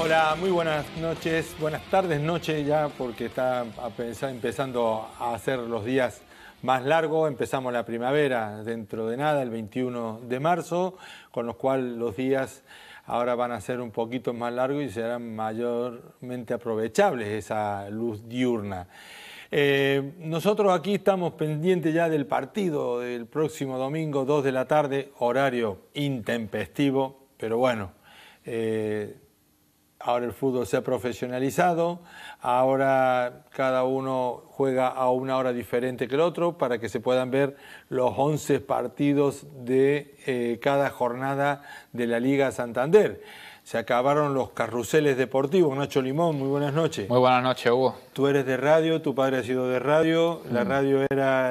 Hola, muy buenas noches, buenas tardes, noche ya, porque está empezando a hacer los días más largos. Empezamos la primavera dentro de nada, el 21 de marzo, con lo cual los días ahora van a ser un poquito más largos y serán mayormente aprovechables esa luz diurna. Nosotros aquí estamos pendientes ya del partido del próximo domingo, 2 de la tarde, horario intempestivo, pero bueno, ahora el fútbol se ha profesionalizado, ahora cada uno juega a una hora diferente que el otro para que se puedan ver los 11 partidos de cada jornada de la Liga Santander. Se acabaron los carruseles deportivos. Nacho Limón, muy buenas noches. Muy buenas noches, Hugo. Tú eres de radio, tu padre ha sido de radio. La radio era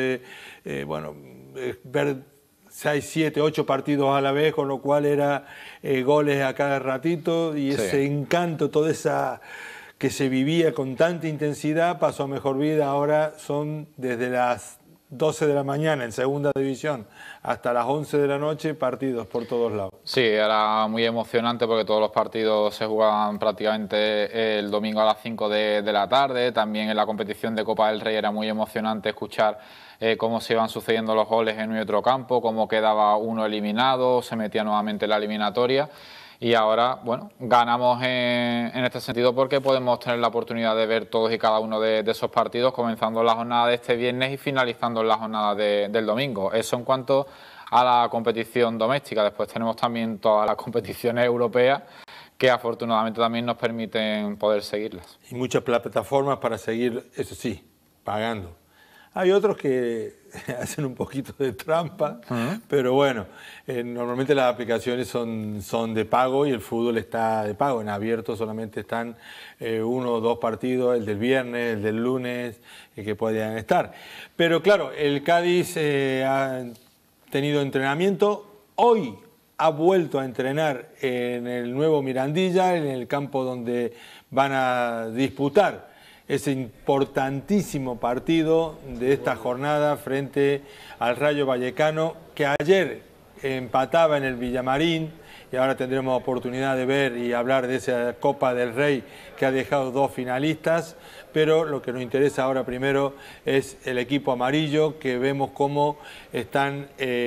ver 6, 7, 8 partidos a la vez, con lo cual era goles a cada ratito y ese encanto, toda esa que se vivía con tanta intensidad, pasó a mejor vida. Ahora son desde las 12 de la mañana en segunda división hasta las 11 de la noche partidos por todos lados. Sí, era muy emocionante porque todos los partidos se jugaban prácticamente el domingo a las 5 de la tarde. También en la competición de Copa del Rey era muy emocionante escuchar cómo se iban sucediendo los goles en nuestro campo, cómo quedaba uno eliminado, se metía nuevamente en la eliminatoria. Y ahora, bueno, ganamos en este sentido porque podemos tener la oportunidad de ver todos y cada uno de esos partidos, comenzando la jornada de este viernes y finalizando la jornada del domingo. Eso en cuanto a la competición doméstica. Después tenemos también todas las competiciones europeas que afortunadamente también nos permiten poder seguirlas. Y muchas plataformas para seguir, eso sí, pagando. Hay otros que hacen un poquito de trampa, pero bueno, normalmente las aplicaciones son de pago y el fútbol está de pago. En abierto solamente están 1 o 2 partidos, el del viernes, el del lunes, que podían estar. Pero claro, el Cádiz ha tenido entrenamiento. Hoy ha vuelto a entrenar en el nuevo Mirandilla, en el campo donde van a disputar ese importantísimo partido de esta jornada frente al Rayo Vallecano, que ayer empataba en el Villamarín, y ahora tendremos oportunidad de ver y hablar de esa Copa del Rey que ha dejado 2 finalistas. Pero lo que nos interesa ahora primero es el equipo amarillo, que vemos cómo están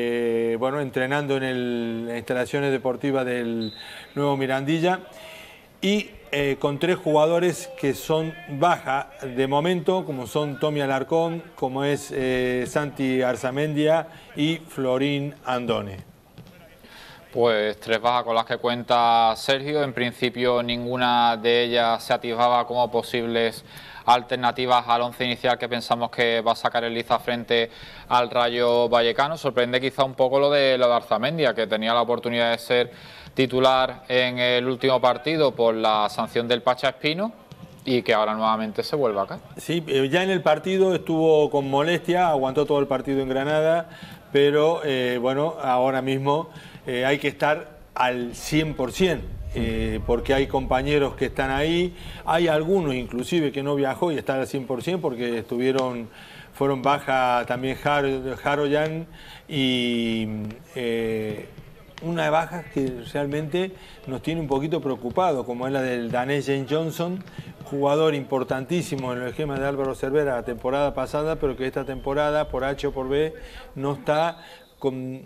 entrenando en las instalaciones deportivas del nuevo Mirandilla, y con 3 jugadores que son baja de momento, como son Tommy Alarcón, como es Santi Arzamendia y Florín Andone. Pues 3 bajas con las que cuenta Sergio. En principio ninguna de ellas se atisbaba como posibles alternativas al 11 inicial que pensamos que va a sacar el Liza frente al Rayo Vallecano. Sorprende quizá un poco lo de Arzamendia, que tenía la oportunidad de ser titular en el último partido por la sanción del Pacha Espino y que ahora nuevamente se vuelve acá. Sí, ya en el partido estuvo con molestia, aguantó todo el partido en Granada, pero ahora mismo hay que estar al 100%. Porque hay compañeros que están ahí, hay algunos inclusive que no viajó y están al 100% porque fueron baja también Haroyan y una baja que realmente nos tiene un poquito preocupado, como es la del danés James Johnson, jugador importantísimo en el esquema de Álvaro Cervera la temporada pasada, pero que esta temporada por H o por B no está con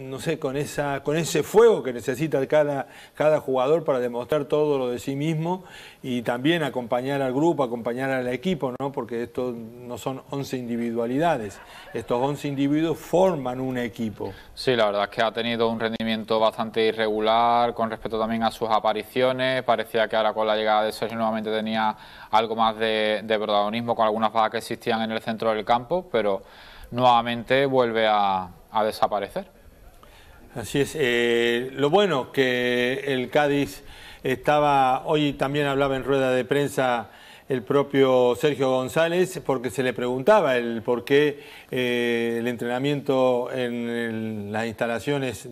ese fuego que necesita cada jugador para demostrar todo lo de sí mismo y también acompañar al grupo, acompañar al equipo, ¿no? Porque esto no son 11 individualidades, estos 11 individuos forman un equipo. Sí, la verdad es que ha tenido un rendimiento bastante irregular con respecto también a sus apariciones. Parecía que ahora con la llegada de Sergio nuevamente tenía algo más de protagonismo con algunas bajas que existían en el centro del campo, pero nuevamente vuelve a desaparecer. Así es. Lo bueno que el Cádiz hoy también hablaba en rueda de prensa el propio Sergio González, porque se le preguntaba el por qué el entrenamiento en las instalaciones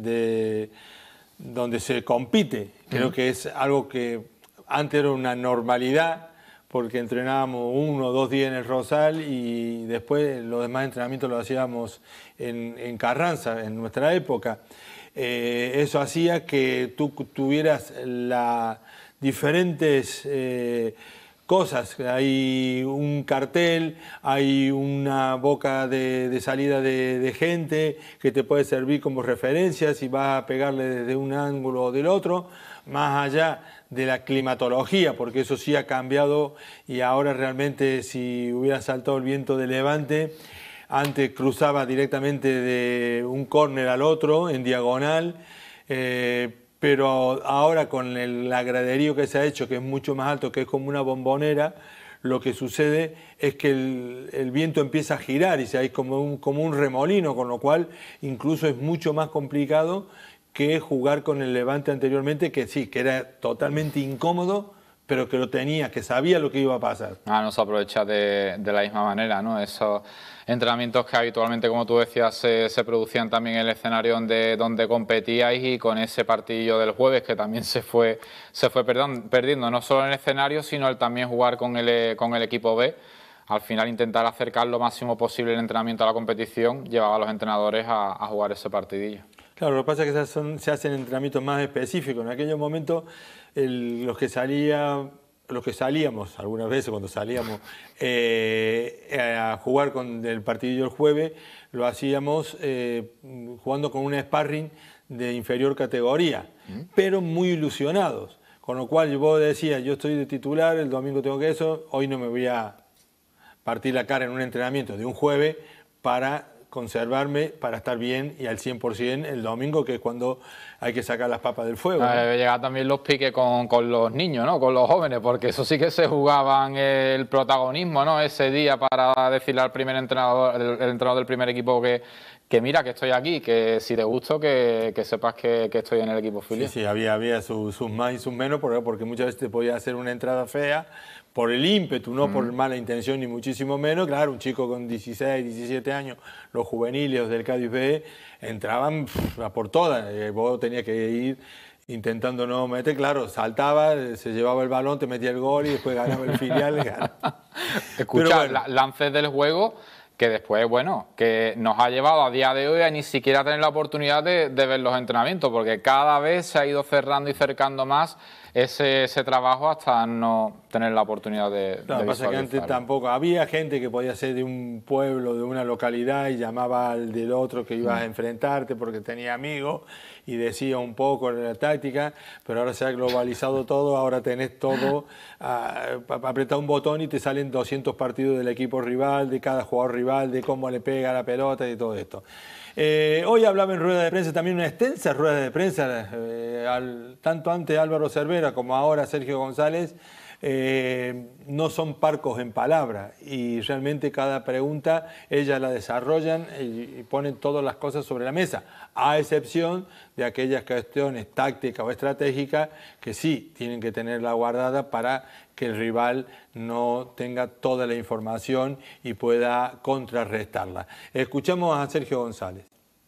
donde se compite. Creo que es algo que antes era una normalidad, porque entrenábamos 1 o 2 días en el Rosal y después los demás entrenamientos los hacíamos en Carranza, en nuestra época. Eso hacía que tú tuvieras diferentes cosas. Hay un cartel, hay una boca de salida de gente que te puede servir como referencia si vas a pegarle desde un ángulo o del otro, más allá de la climatología, porque eso sí ha cambiado y ahora realmente si hubiera saltado el viento de levante, antes cruzaba directamente de un córner al otro en diagonal, pero ahora con el graderío que se ha hecho, que es mucho más alto, que es como una bombonera, lo que sucede es que el viento empieza a girar y hay como un remolino, con lo cual incluso es mucho más complicado que jugar con el Levante anteriormente, que sí, que era totalmente incómodo, pero que lo tenía, que sabía lo que iba a pasar. No se aprovecha de la misma manera, ¿no? Esos entrenamientos que habitualmente, como tú decías, se producían también en el escenario donde competíais, y con ese partidillo del jueves que también se fue perdiendo, no solo en el escenario, sino el también jugar con el equipo B. Al final intentar acercar lo máximo posible el entrenamiento a la competición llevaba a los entrenadores a jugar ese partidillo. Claro, lo que pasa es que se hacen entrenamientos más específicos. En aquellos momentos los que salíamos algunas veces cuando salíamos a jugar con el partidillo el jueves, lo hacíamos jugando con un sparring de inferior categoría, pero muy ilusionados. Con lo cual vos decías, yo estoy de titular, el domingo tengo que eso, hoy no me voy a partir la cara en un entrenamiento de un jueves para conservarme, para estar bien y al 100% el domingo, que es cuando hay que sacar las papas del fuego, ¿no? Debe llegar también los piques con los niños, ¿no? Con los jóvenes, porque eso sí que se jugaban el protagonismo, ¿no? Ese día para decirle al primer entrenador, el entrenador del primer equipo que mira, que estoy aquí, que si te gusto, que sepas que estoy en el equipo filial. Sí, había sus más y sus menos, porque muchas veces te podía hacer una entrada fea por el ímpetu, no por mala intención ni muchísimo menos. Claro, un chico con 16, 17 años, los juveniles del Cádiz B, entraban a por todas. Vos tenías que ir intentando no meter, claro, saltaba, se llevaba el balón, te metía el gol y después ganaba el filial. Escucha, bueno, lances del juego que después, bueno, que nos ha llevado a día de hoy a ni siquiera tener la oportunidad de ver los entrenamientos, porque cada vez se ha ido cerrando y cercando más ese trabajo hasta no tener la oportunidad de Lo que pasa es que antes tampoco había gente que podía ser de un pueblo, de una localidad, y llamaba al del otro que ibas a enfrentarte porque tenía amigos y decía un poco de la táctica, pero ahora se ha globalizado todo, ahora tenés todo, apretar un botón y te salen 200 partidos del equipo rival, de cada jugador rival, de cómo le pega la pelota y todo esto. Hoy hablaba en rueda de prensa, también una extensa rueda de prensa, tanto antes Álvaro Cervera como ahora Sergio González, no son parcos en palabra, y realmente cada pregunta ellas la desarrollan y ponen todas las cosas sobre la mesa, a excepción de aquellas cuestiones tácticas o estratégicas que sí tienen que tenerla guardada para que el rival no tenga toda la información y pueda contrarrestarla. Escuchamos a Sergio González.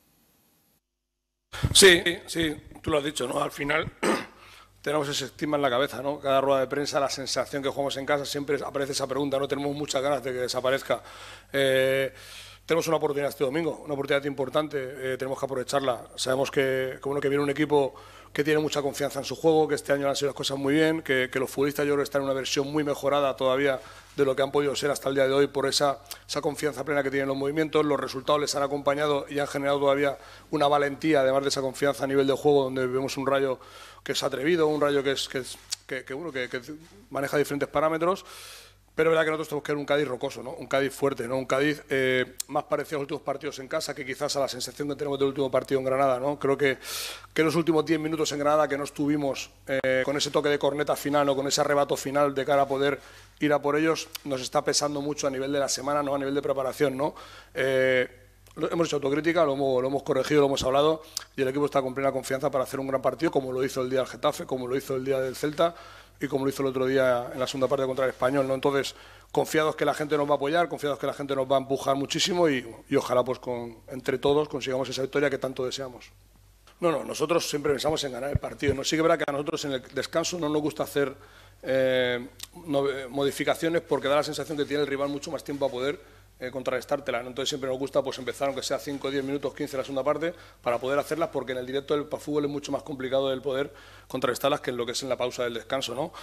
Sí, tú lo has dicho, ¿no? Al final tenemos ese estigma en la cabeza, ¿no? Cada rueda de prensa, la sensación que jugamos en casa, siempre aparece esa pregunta, no tenemos muchas ganas de que desaparezca. Tenemos una oportunidad este domingo, una oportunidad importante, tenemos que aprovecharla. Sabemos que viene un equipo que tiene mucha confianza en su juego, que este año han sido las cosas muy bien, que los futbolistas yo creo que están en una versión muy mejorada todavía de lo que han podido ser hasta el día de hoy por esa confianza plena que tienen los movimientos. Los resultados les han acompañado y han generado todavía una valentía, además de esa confianza a nivel de juego, donde vemos un Rayo que es atrevido, un Rayo que maneja diferentes parámetros. Pero es verdad que nosotros tenemos que ver un Cádiz rocoso, ¿no? Un Cádiz fuerte, ¿no? Un Cádiz más parecido a los últimos partidos en casa que quizás a la sensación que tenemos del último partido en Granada, ¿no? Creo que en los últimos 10 minutos en Granada que no estuvimos con ese toque de corneta final o con ese arrebato final de cara a poder ir a por ellos, nos está pesando mucho a nivel de la semana, ¿no? A nivel de preparación, ¿no? Hemos hecho autocrítica, lo hemos corregido, lo hemos hablado, y el equipo está con plena confianza para hacer un gran partido, como lo hizo el día del Getafe, como lo hizo el día del Celta y como lo hizo el otro día en la segunda parte contra el Español, ¿no? Entonces, confiados que la gente nos va a apoyar, confiados que la gente nos va a empujar muchísimo y ojalá pues entre todos consigamos esa victoria que tanto deseamos. No, nosotros siempre pensamos en ganar el partido. No, sí que es verdad que a nosotros en el descanso no nos gusta hacer modificaciones porque da la sensación que tiene el rival mucho más tiempo a poder contrarrestártela, ¿no? Entonces siempre nos gusta pues empezar, aunque sea 5, 10 minutos, 15 la segunda parte, para poder hacerlas, porque en el directo del fútbol es mucho más complicado el poder contrarrestarlas que en lo que es en la pausa del descanso, ¿no?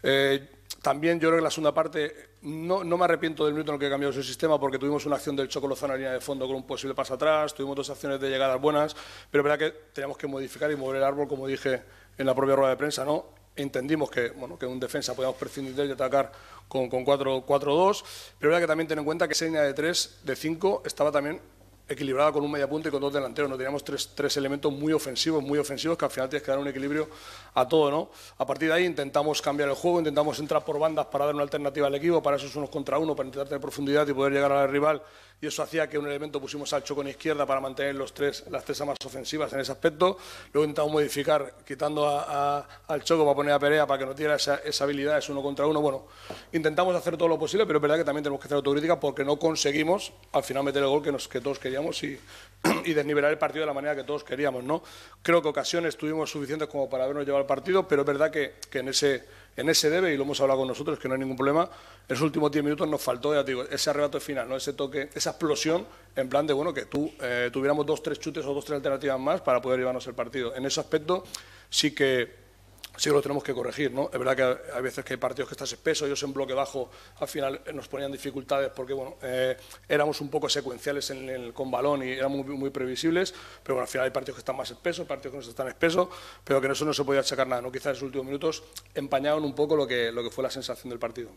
También yo creo que en la segunda parte no me arrepiento del minuto en el que cambiamos el sistema, porque tuvimos una acción del Choco Lozano en línea de fondo con un posible paso atrás, tuvimos 2 acciones de llegadas buenas, pero es verdad que teníamos que modificar y mover el árbol, como dije en la propia rueda de prensa, ¿no? Entendimos que, bueno, que un defensa podíamos prescindir de él y atacar con 4-4-2, pero es verdad que también ten en cuenta que esa línea de 3, de 5, estaba también equilibrada con un media punta y con 2 delanteros. No teníamos tres elementos muy ofensivos, que al final tienes que dar un equilibrio a todo, ¿no? A partir de ahí intentamos cambiar el juego, intentamos entrar por bandas para dar una alternativa al equipo, para esos unos contra uno, para intentar tener profundidad y poder llegar al rival, y eso hacía que un elemento pusimos al Choco en izquierda para mantener las tres más ofensivas en ese aspecto. Luego intentamos modificar, quitando al Choco para poner a Perea para que no tuviera esa habilidad, es 1 contra 1. Bueno, intentamos hacer todo lo posible, pero es verdad que también tenemos que hacer autocrítica porque no conseguimos al final meter el gol que todos queríamos y desnivelar el partido de la manera que todos queríamos, ¿no? Creo que ocasiones tuvimos suficientes como para habernos llevado el partido, pero es verdad que en ese debe, y lo hemos hablado con nosotros, que no hay ningún problema, en los últimos 10 minutos nos faltó, ya te digo, ese arrebato final, ¿no? Ese toque, esa explosión, en plan de, bueno, que tuviéramos 2-3 chutes o 2-3 alternativas más para poder llevarnos el partido. En ese aspecto sí que lo tenemos que corregir, ¿no? Es verdad que hay veces que hay partidos que estás espeso, ellos en bloque bajo al final nos ponían dificultades porque, bueno, éramos un poco secuenciales con balón y éramos muy previsibles, pero bueno, al final hay partidos que están más espesos, partidos que no están espesos, pero que en eso no se podía sacar nada, ¿no? Quizás en los últimos minutos empañaron un poco lo que fue la sensación del partido.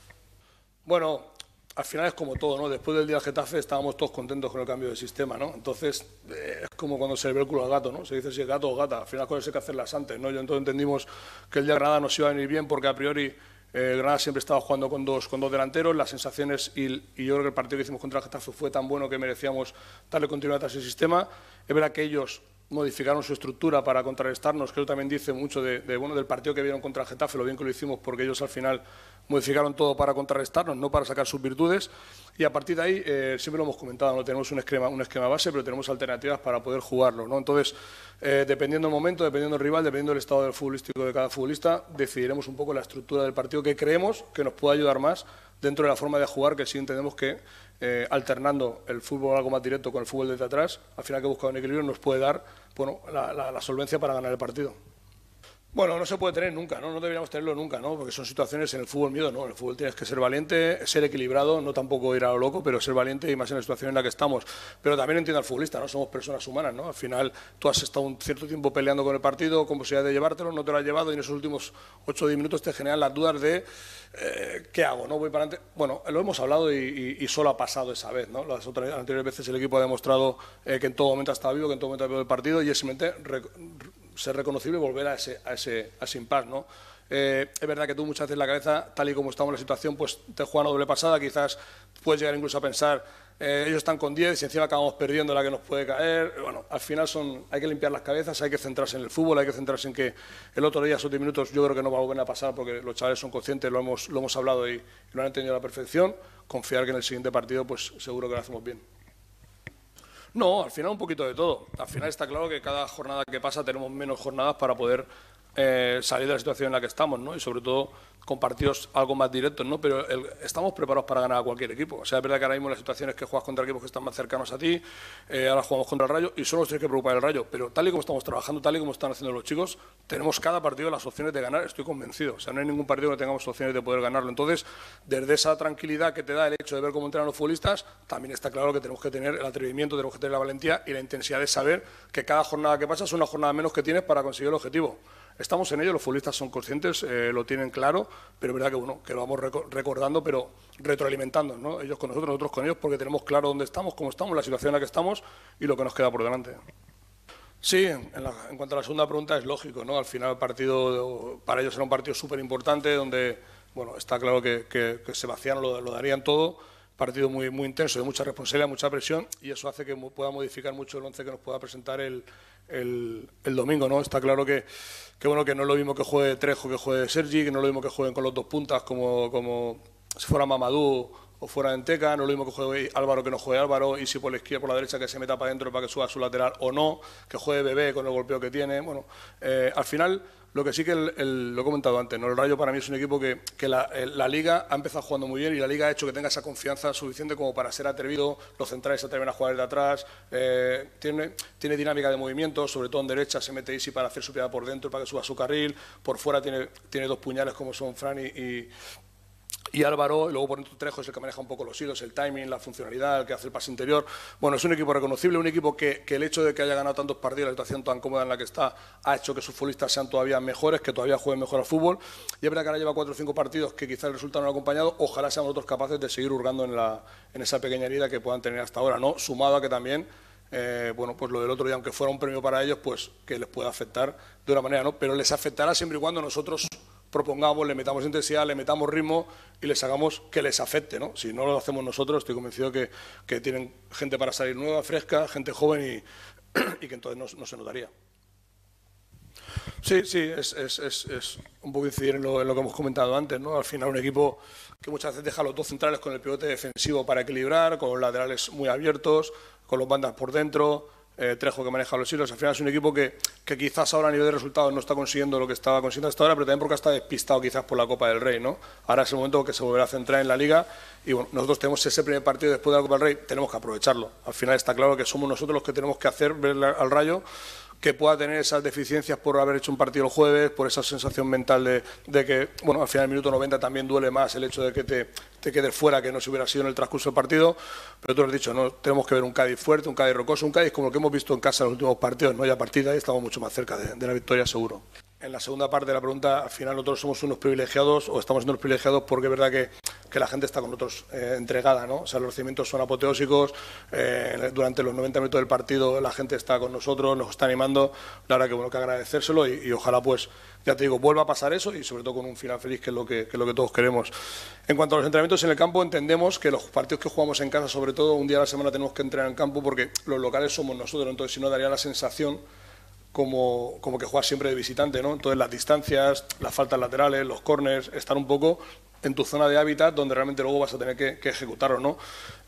Bueno, al final es como todo, ¿no? Después del día del Getafe estábamos todos contentos con el cambio de sistema, ¿no? Entonces, es como cuando se le ve el culo al gato, ¿no? Se dice si es gato o gata. Al final las cosas hay que hacerlas antes, ¿no? Yo entonces entendimos que el día de Granada nos iba a venir bien porque a priori Granada siempre estaba jugando con dos delanteros, las sensaciones y yo creo que el partido que hicimos contra el Getafe fue tan bueno que merecíamos darle continuidad a ese sistema. Es verdad que ellos modificaron su estructura para contrarrestarnos, creo que también dice mucho del partido que vieron contra el Getafe, lo bien que lo hicimos, porque ellos al final modificaron todo para contrarrestarnos, no para sacar sus virtudes, y a partir de ahí, siempre lo hemos comentado, no tenemos un esquema base, pero tenemos alternativas para poder jugarlo, ¿no? Entonces, dependiendo del momento, dependiendo del rival, dependiendo del estado del futbolístico de cada futbolista, decidiremos un poco la estructura del partido que creemos que nos puede ayudar más dentro de la forma de jugar, que sí entendemos que alternando el fútbol algo más directo con el fútbol desde atrás, al final que busca un equilibrio nos puede dar, bueno, la solvencia para ganar el partido. Bueno, no se puede tener nunca, ¿no? No deberíamos tenerlo nunca, ¿no? Porque son situaciones en el fútbol miedo, ¿no? En el fútbol tienes que ser valiente, ser equilibrado, no tampoco ir a lo loco, pero ser valiente y más en la situación en la que estamos. Pero también entiendo al futbolista, ¿no? Somos personas humanas, ¿no? Al final tú has estado un cierto tiempo peleando con el partido, con posibilidad de llevártelo, no te lo has llevado y en esos últimos 8 o 10 minutos te generan las dudas de ¿qué hago? ¿No? Voy para adelante. Bueno, lo hemos hablado y solo ha pasado esa vez, ¿no? Las anteriores veces el equipo ha demostrado que en todo momento ha estado vivo, que en todo momento ha vivo el partido y es simplemente ser reconocible y volver a ese impasse, ¿no? Es verdad que tú muchas veces la cabeza, tal y como estamos en la situación, pues te juega una doble pasada, quizás puedes llegar incluso a pensar, ellos están con 10 y encima acabamos perdiendo la que nos puede caer. Bueno, al final hay que limpiar las cabezas, hay que centrarse en el fútbol, hay que centrarse en que el otro día, esos 10 minutos, yo creo que no va a volver a pasar porque los chavales son conscientes, lo hemos hablado y lo han entendido a la perfección. Confiar que en el siguiente partido, pues seguro que lo hacemos bien. No, al final un poquito de todo. Al final está claro que cada jornada que pasa tenemos menos jornadas para poder salir de la situación en la que estamos, ¿no? Y sobre todo con partidos algo más directos, ¿no? Pero estamos preparados para ganar a cualquier equipo. O sea, es verdad que ahora mismo las situaciones que juegas contra equipos que están más cercanos a ti, ahora jugamos contra el Rayo y solo nos tiene que preocupar el Rayo. Pero tal y como estamos trabajando, tal y como están haciendo los chicos, tenemos cada partido las opciones de ganar, estoy convencido. O sea, no hay ningún partido que tengamos opciones de poder ganarlo. Entonces, desde esa tranquilidad que te da el hecho de ver cómo entrenan los futbolistas, también está claro que tenemos que tener el atrevimiento, tenemos que tener la valentía y la intensidad de saber que cada jornada que pasa es una jornada menos que tienes para conseguir el objetivo. Estamos en ello, los futbolistas son conscientes, lo tienen claro, pero es verdad que, bueno, que lo vamos recordando, pero retroalimentando, ¿no? Ellos con nosotros, nosotros con ellos, porque tenemos claro dónde estamos, cómo estamos, la situación en la que estamos y lo que nos queda por delante. Sí, en cuanto a la segunda pregunta es lógico, ¿no? Al final el partido, para ellos era un partido súper importante, donde, bueno, está claro que se vaciaron, lo darían todo. Partido muy intenso, de mucha responsabilidad, mucha presión, y eso hace que pueda modificar mucho el once que nos pueda presentar el domingo, ¿no? Está claro que bueno, que no es lo mismo que juegue Trejo que juegue Sergi, que no es lo mismo que jueguen con los dos puntas como si fuera Mamadou o fuera de Enteca, no es lo mismo que juegue Álvaro que no juegue Álvaro, y si por la izquierda, por la derecha que se meta para adentro para que suba a su lateral o no, que juegue Bebé con el golpeo que tiene. Bueno, al final, lo que sí que lo he comentado antes, ¿no? El Rayo para mí es un equipo que la Liga ha empezado jugando muy bien y la Liga ha hecho que tenga esa confianza suficiente como para ser atrevido, los centrales se atreven a jugar de atrás, tiene dinámica de movimiento, sobre todo en derecha se mete Isi para hacer su pegada por dentro, para que suba a su carril, por fuera tiene dos puñales como son Fran y Álvaro, y luego por dentro Trejo es el que maneja un poco los hilos, el timing, la funcionalidad, el que hace el pase interior. Bueno, es un equipo reconocible, un equipo que el hecho de que haya ganado tantos partidos, la situación tan cómoda en la que está, ha hecho que sus futbolistas sean todavía mejores, que todavía jueguen mejor al fútbol. Y es verdad que ahora lleva 4 o 5 partidos que quizás el resultado no lo ha acompañado. Ojalá seamos nosotros capaces de seguir hurgando en esa pequeña herida que puedan tener hasta ahora, ¿no? Sumado a que también, bueno, pues lo del otro día, aunque fuera un premio para ellos, pues que les pueda afectar de una manera, ¿no? Pero les afectará siempre y cuando nosotros propongamos, le metamos intensidad, le metamos ritmo y les hagamos que les afecte, ¿no? Si no lo hacemos nosotros, estoy convencido que tienen gente para salir nueva, fresca, gente joven y que entonces no se notaría. Sí, es un poco incidir en lo que hemos comentado antes, ¿no? Al final un equipo que muchas veces deja los dos centrales con el pivote defensivo para equilibrar, con los laterales muy abiertos, con los bandas por dentro, Trejo que maneja los hilos. Al final es un equipo que quizás ahora a nivel de resultados no está consiguiendo lo que estaba consiguiendo hasta ahora, pero también porque está despistado quizás por la Copa del Rey, ¿no? Ahora es el momento que se volverá a centrar en la Liga y bueno, nosotros tenemos ese primer partido después de la Copa del Rey, tenemos que aprovecharlo. Al final está claro que somos nosotros los que tenemos que hacer ver al Rayo que pueda tener esas deficiencias por haber hecho un partido el jueves, por esa sensación mental de que, bueno, al final del minuto 90 también duele más el hecho de que te quedes fuera, que no se hubiera sido en el transcurso del partido, pero tú lo has dicho, ¿no? Tenemos que ver un Cádiz fuerte, un Cádiz rocoso, un Cádiz como el que hemos visto en casa en los últimos partidos, ¿no? Y a partir de ahí estamos mucho más cerca de la victoria, seguro. En la segunda parte de la pregunta, al final nosotros somos unos privilegiados, o estamos siendo unos privilegiados porque es verdad que la gente está con nosotros entregada, ¿no? O sea, los recibimientos son apoteósicos, durante los 90 minutos del partido la gente está con nosotros, nos está animando, la verdad que bueno, que agradecérselo y ojalá pues, ya te digo, vuelva a pasar eso y sobre todo con un final feliz que es lo que todos queremos. En cuanto a los entrenamientos en el campo, entendemos que los partidos que jugamos en casa, sobre todo un día a la semana tenemos que entrenar en campo porque los locales somos nosotros, entonces si no daría la sensación como que juegas siempre de visitante, ¿no? Entonces las distancias, las faltas laterales, los córners, estar un poco en tu zona de hábitat donde realmente luego vas a tener que ejecutarlo, ¿no?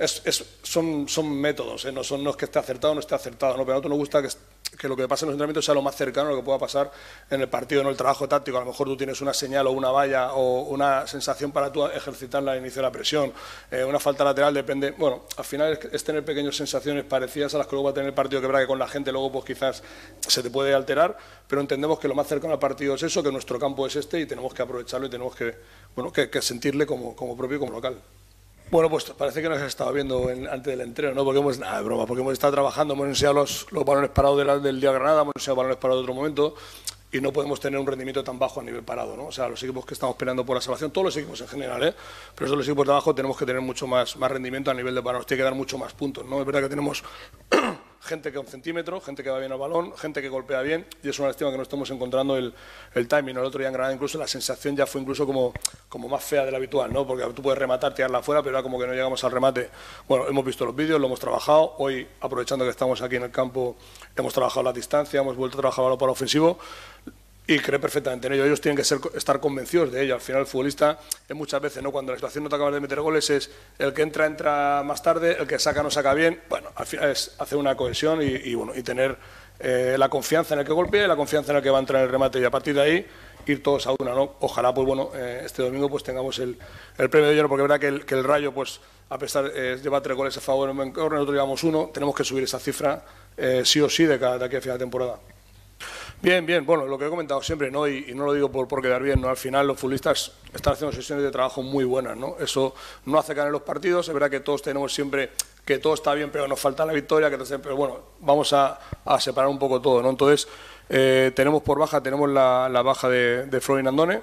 Son métodos, ¿eh? No es que esté acertado o no esté acertado, ¿no? Pero a nosotros nos gusta que lo que pasa en los entrenamientos sea lo más cercano a lo que pueda pasar en el partido, no el trabajo táctico. A lo mejor tú tienes una señal o una valla o una sensación para tú ejercitarla al inicio de la presión, una falta lateral depende, bueno, al final es tener pequeñas sensaciones parecidas a las que luego va a tener el partido, que verdad que con la gente luego pues quizás se te puede alterar, pero entendemos que lo más cercano al partido es eso, que nuestro campo es este y tenemos que aprovecharlo y tenemos que sentirle como propio y como local. Bueno, pues parece que nos has estado viendo antes del entreno, ¿no? Porque hemos estado trabajando, hemos enseñado los balones parados del día de Granada, hemos enseñado balones parados de otro momento y no podemos tener un rendimiento tan bajo a nivel parado, ¿no? O sea, los equipos que estamos peleando por la salvación, todos los equipos en general, pero todos los equipos de abajo tenemos que tener mucho más rendimiento a nivel de parados, tiene que dar mucho más puntos, ¿no? Es verdad que tenemos gente que a un centímetro, gente que va bien al balón, gente que golpea bien y es una lástima que no estamos encontrando el timing. El otro día en Granada incluso la sensación ya fue incluso como más fea de la habitual, ¿no? Porque tú puedes rematar, tirarla afuera, pero era como que no llegamos al remate. Bueno, hemos visto los vídeos, lo hemos trabajado. Hoy, aprovechando que estamos aquí en el campo, hemos trabajado la distancia, hemos vuelto a trabajar para ofensivo. Y cree perfectamente en ello. Ellos tienen que estar convencidos de ello. Al final el futbolista es muchas veces, ¿no? Cuando la situación no te acabas de meter goles es el que entra más tarde, el que saca no saca bien. Bueno, al final es hacer una cohesión y tener la confianza en el que golpea y la confianza en el que va a entrar en el remate y a partir de ahí ir todos a una, ¿no? Ojalá pues bueno, este domingo pues tengamos el premio de oro, porque es verdad que el Rayo pues a pesar lleva 3 goles a favor en córner, nosotros llevamos 1, tenemos que subir esa cifra sí o sí de aquí a final de temporada. Bien, bueno, lo que he comentado siempre, ¿no? Y no lo digo por quedar bien, ¿no? Al final los futbolistas están haciendo sesiones de trabajo muy buenas, ¿no? Eso no hace ganar los partidos, es verdad que todos tenemos siempre que todo está bien, pero nos falta la victoria, pero bueno, vamos a separar un poco todo, ¿no? Entonces, tenemos por baja, tenemos la baja de Florin Andone,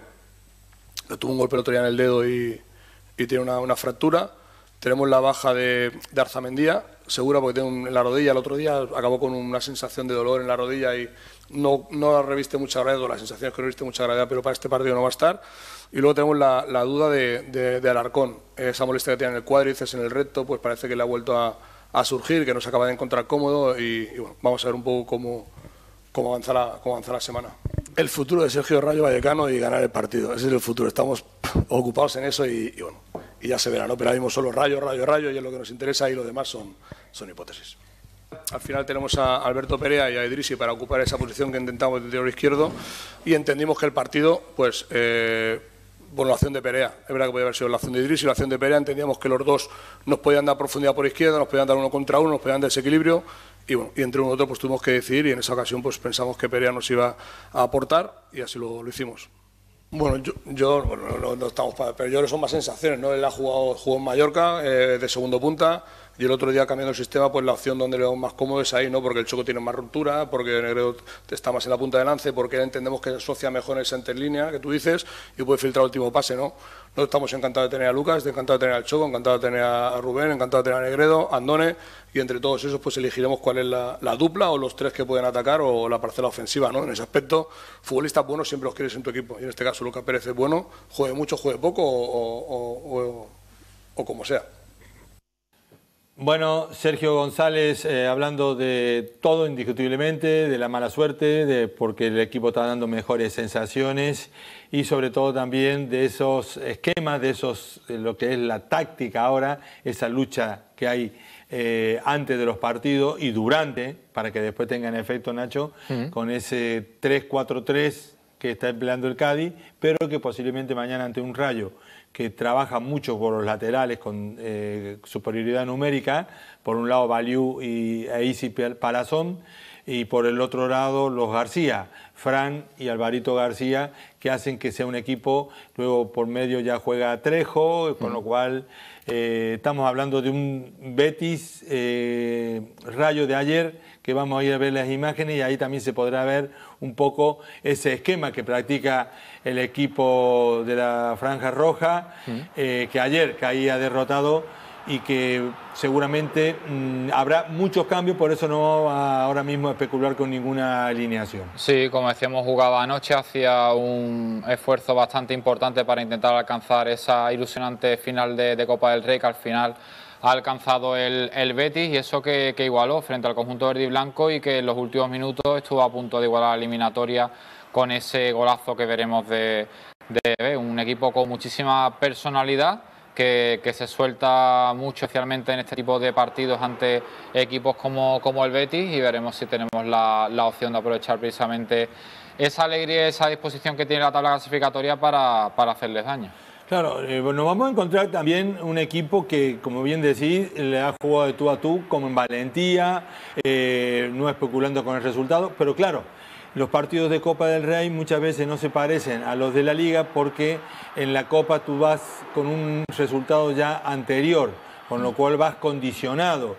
que tuvo un golpe el otro día en el dedo y tiene una fractura. Tenemos la baja de Arzamendia, segura porque tiene en la rodilla. El otro día acabó con una sensación de dolor en la rodilla y no la reviste mucha gravedad, la sensación es que no reviste mucha gravedad, pero para este partido no va a estar. Y luego tenemos la duda de Alarcón, esa molestia que tiene en el cuádriceps, en el recto, pues parece que le ha vuelto a surgir, que no se acaba de encontrar cómodo y bueno, vamos a ver un poco cómo avanza la semana. El futuro de Sergio Rayo Vallecano y ganar el partido, ese es el futuro, estamos ocupados en eso y bueno. ya se verá, ¿no? Pero ahora mismo solo Rayo, y es lo que nos interesa, y lo demás son hipótesis. Al final tenemos a Alberto Perea y a Idrissi para ocupar esa posición que intentamos de interior izquierdo, y entendimos que el partido, pues, bueno, la acción de Perea, es verdad que podía haber sido la acción de Idrissi y la acción de Perea, entendíamos que los dos nos podían dar profundidad por izquierda, nos podían dar uno contra uno, nos podían dar desequilibrio, y bueno, y entre uno y otro pues tuvimos que decidir, y en esa ocasión pues pensamos que Perea nos iba a aportar, y así lo hicimos. Bueno, bueno, no estamos para, pero yo creo que son más sensaciones, ¿no? Él jugó en Mallorca de segundo punta, y el otro día cambiando el sistema, pues la opción donde le vemos más cómodo es ahí, ¿no? Porque el Choco tiene más ruptura, porque Negredo está más en la punta de lance, porque entendemos que se asocia mejor en esa interlínea que tú dices y puede filtrar el último pase, ¿no? Nosotros estamos encantados de tener a Lucas, encantados de tener al Choco, encantados de tener a Rubén, encantados de tener a Negredo, a Andone, y entre todos esos pues elegiremos cuál es la dupla o los tres que pueden atacar o la parcela ofensiva, ¿no? En ese aspecto, futbolistas buenos siempre los quieres en tu equipo, y en este caso Lucas Pérez es bueno, juegue mucho, juegue poco o como sea. Bueno, Sergio González, hablando de todo indiscutiblemente, de la mala suerte, porque el equipo está dando mejores sensaciones y sobre todo también de esos esquemas, de lo que es la táctica ahora, esa lucha que hay antes de los partidos y durante, para que después tengan efecto, Nacho, con ese 3-4-3 que está empleando el Cádiz, pero que posiblemente mañana ante un Rayo que trabaja mucho por los laterales con superioridad numérica, por un lado Baliú e Isi Palazón, y por el otro lado los García, Fran y Alvarito García, que hacen que sea un equipo. Luego por medio ya juega Trejo, con lo cual estamos hablando de un Betis Rayo de ayer, que vamos a ir a ver las imágenes, y ahí también se podrá ver un poco ese esquema que practica el equipo de la Franja Roja, que ayer caía derrotado y que seguramente habrá muchos cambios, por eso no vamos ahora mismo a especular con ninguna alineación. Sí, como decíamos, jugaba anoche, hacía un esfuerzo bastante importante para intentar alcanzar esa ilusionante final de Copa del Rey, que al final ha alcanzado el Betis, y eso que igualó frente al conjunto verde y blanco, y que en los últimos minutos estuvo a punto de igualar la eliminatoria con ese golazo que veremos de un equipo con muchísima personalidad, que se suelta mucho, especialmente en este tipo de partidos ante equipos como el Betis, y veremos si tenemos la opción de aprovechar precisamente esa alegría y esa disposición que tiene la tabla clasificatoria para hacerles daño. Claro, nos vamos a encontrar también un equipo que, como bien decís, le ha jugado de tú a tú, como en valentía, no especulando con el resultado, pero claro, los partidos de Copa del Rey muchas veces no se parecen a los de la Liga, porque en la Copa tú vas con un resultado ya anterior, con lo cual vas condicionado.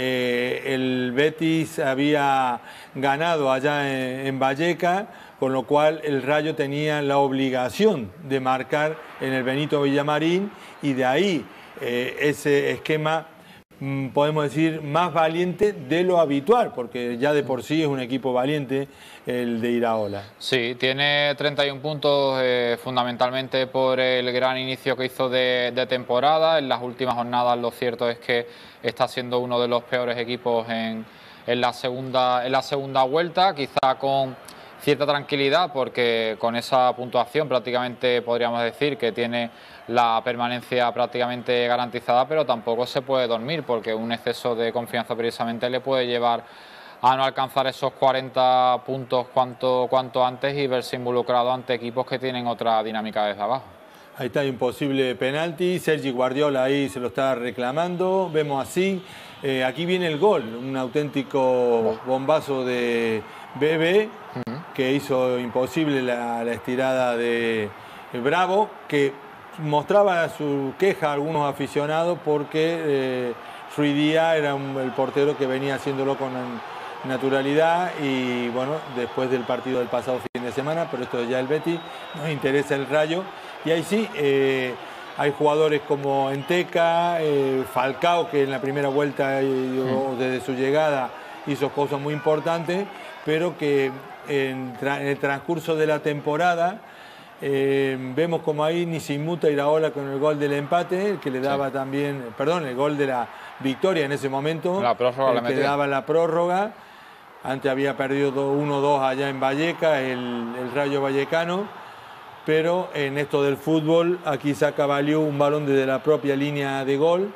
El Betis había ganado allá en Vallecas, con lo cual el Rayo tenía la obligación de marcar en el Benito Villamarín, y de ahí ese esquema, podemos decir, más valiente de lo habitual, porque ya de por sí es un equipo valiente el de Iraola. Sí, tiene 31 puntos fundamentalmente por el gran inicio que hizo de temporada. En las últimas jornadas lo cierto es que está siendo uno de los peores equipos en la segunda vuelta, quizá con cierta tranquilidad, porque con esa puntuación prácticamente podríamos decir que tiene la permanencia prácticamente garantizada, pero tampoco se puede dormir, porque un exceso de confianza precisamente le puede llevar a no alcanzar esos 40 puntos cuanto antes y verse involucrado ante equipos que tienen otra dinámica desde abajo. Ahí está, imposible penalti, Sergi Guardiola ahí se lo está reclamando, vemos así, aquí viene el gol, un auténtico bombazo de Bebe, que hizo imposible la estirada de Bravo, que mostraba su queja a algunos aficionados porque Ruidía era el portero que venía haciéndolo con naturalidad, y bueno, después del partido del pasado fin de semana, pero esto es ya el Betis, nos interesa el Rayo, y ahí sí, hay jugadores como Enteca, Falcao, que en la primera vuelta desde su llegada hizo cosas muy importantes, pero que en el transcurso de la temporada vemos como ahí ni se inmuta Iraola con el gol del empate, el que le daba también, perdón, el gol de la victoria en ese momento, la prórroga, el que daba la prórroga. Antes había perdido 1-2 allá en Vallecas, el Rayo Vallecano, pero en esto del fútbol, aquí saca Valió un balón desde la propia línea de gol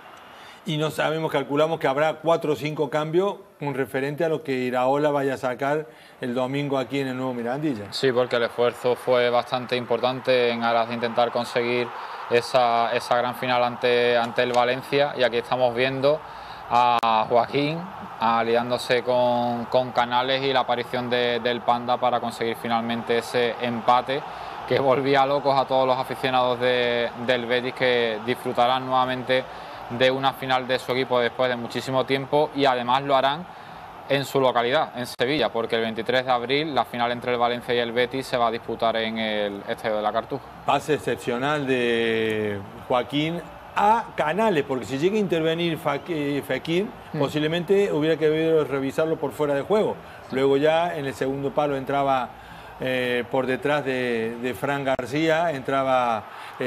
y no sabemos, calculamos que habrá 4 o 5 cambios con referente a lo que Iraola vaya a sacar el domingo aquí en el nuevo Mirandilla. Sí, porque el esfuerzo fue bastante importante en aras de intentar conseguir esa gran final ante el Valencia, y aquí estamos viendo a Joaquín aliándose con Canales y la aparición del Panda para conseguir finalmente ese empate que volvía locos a todos los aficionados del Betis, que disfrutarán nuevamente de una final de su equipo después de muchísimo tiempo, y además lo harán en su localidad, en Sevilla, porque el 23 de abril la final entre el Valencia y el Betis se va a disputar en el Estadio de la Cartuja. Pase excepcional de Joaquín a Canales, porque si llega a intervenir Fekir, posiblemente hubiera que revisarlo por fuera de juego. Luego ya en el segundo palo entraba por detrás de Fran García, entraba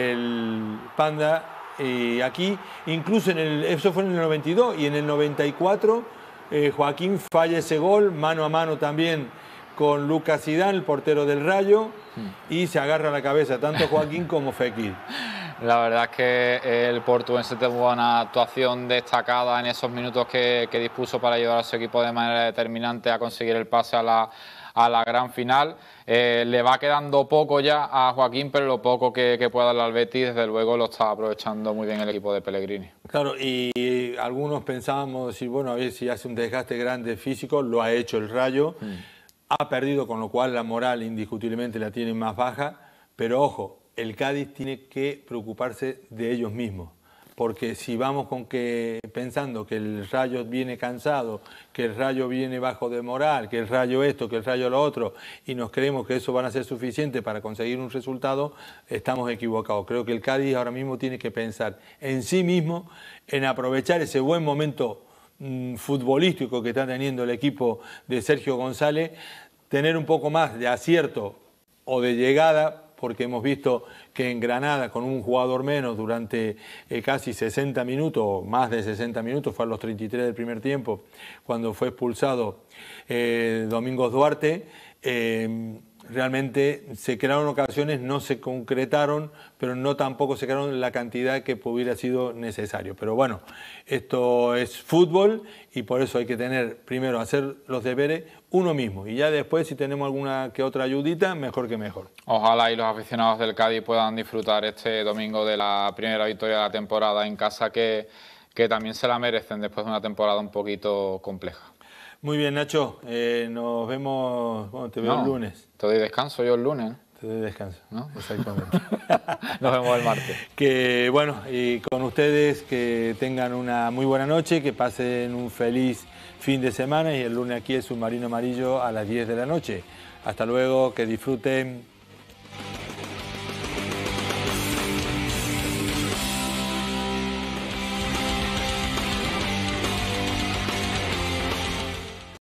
el Panda, y aquí incluso eso fue en el 92, y en el 94 Joaquín falla ese gol, mano a mano también con Lucas Zidane, el portero del Rayo, y se agarra la cabeza tanto Joaquín como Fekir. La verdad es que el portuense tuvo una actuación destacada en esos minutos que dispuso para ayudar a su equipo de manera determinante a conseguir el pase a la gran final. Le va quedando poco ya a Joaquín, pero lo poco que pueda darle al Betis, desde luego lo está aprovechando muy bien el equipo de Pellegrini. Claro, y algunos pensábamos decir, bueno, a ver si hace un desgaste grande físico, lo ha hecho el Rayo, ha perdido, con lo cual la moral indiscutiblemente la tiene más baja, pero ojo, el Cádiz tiene que preocuparse de ellos mismos, porque si vamos pensando que el Rayo viene cansado, que el Rayo viene bajo de moral, que el Rayo esto, que el Rayo lo otro, y nos creemos que eso van a ser suficiente para conseguir un resultado, estamos equivocados. Creo que el Cádiz ahora mismo tiene que pensar en sí mismo, en aprovechar ese buen momento futbolístico que está teniendo el equipo de Sergio González, tener un poco más de acierto o de llegada, porque hemos visto que en Granada, con un jugador menos durante casi 60 minutos, o más de 60 minutos, fue a los 33 del primer tiempo, cuando fue expulsado Domingos Duarte, realmente se crearon ocasiones, no se concretaron, pero no tampoco se crearon la cantidad que hubiera sido necesario. Pero bueno, esto es fútbol y por eso hay que tener, primero, hacer los deberes uno mismo, y ya después, si tenemos alguna que otra ayudita, mejor que mejor. Ojalá y los aficionados del Cádiz puedan disfrutar este domingo de la primera victoria de la temporada en casa, que también se la merecen después de una temporada un poquito compleja. Muy bien, Nacho, nos vemos, bueno, te veo el lunes. Te doy descanso yo el lunes. Te doy descanso, ¿no? Exactamente. Nos vemos el martes. Que bueno, y con ustedes que tengan una muy buena noche, que pasen un feliz fin de semana, y el lunes aquí es Submarino Amarillo a las 10 de la noche. Hasta luego, que disfruten.